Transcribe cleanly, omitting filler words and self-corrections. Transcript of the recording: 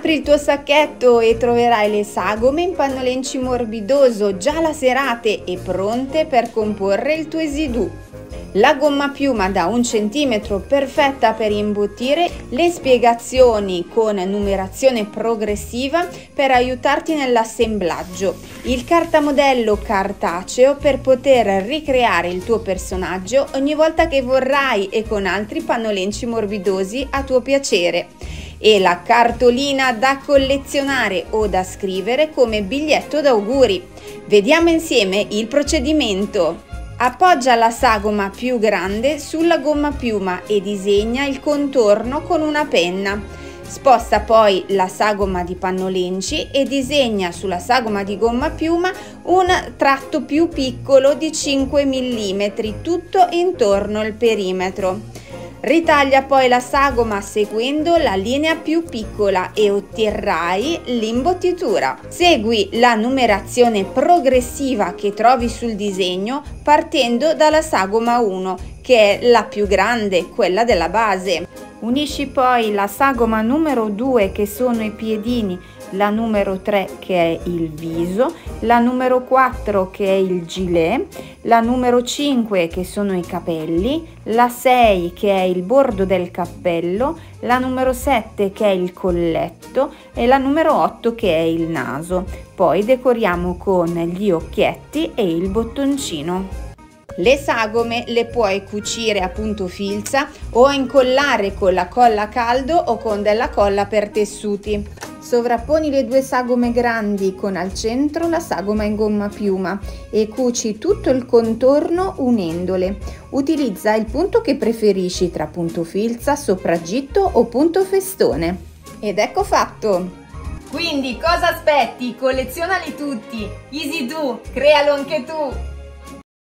Apri il tuo sacchetto e troverai le sagome in pannolenci morbidoso già lacerate e pronte per comporre il tuo esidù. La gomma piuma da 1 centimetro perfetta per imbottire, le spiegazioni con numerazione progressiva per aiutarti nell'assemblaggio, il cartamodello cartaceo per poter ricreare il tuo personaggio ogni volta che vorrai e con altri pannolenci morbidosi a tuo piacere, e la cartolina da collezionare o da scrivere come biglietto d'auguri. Vediamo insieme il procedimento. Appoggia la sagoma più grande sulla gomma piuma e disegna il contorno con una penna. Sposta poi la sagoma di pannolenci e disegna sulla sagoma di gomma piuma un tratto più piccolo di 5 mm, tutto intorno al perimetro. Ritaglia poi la sagoma seguendo la linea più piccola e otterrai l'imbottitura. Segui la numerazione progressiva che trovi sul disegno partendo dalla sagoma 1, che è la più grande, quella della base. Unisci poi la sagoma numero 2, che sono i piedini, la numero 3 che è il viso, la numero 4 che è il gilet, la numero 5 che sono i capelli, la 6 che è il bordo del cappello, la numero 7 che è il colletto e la numero 8 che è il naso. Poi decoriamo con gli occhietti e il bottoncino. Le sagome le puoi cucire a punto filza o incollare con la colla a caldo o con della colla per tessuti. Sovrapponi le 2 sagome grandi con al centro la sagoma in gomma piuma e cuci tutto il contorno unendole. Utilizza il punto che preferisci tra punto filza, sopraggitto o punto festone. Ed ecco fatto! Quindi cosa aspetti? Collezionali tutti! Easy Do, crealo anche tu!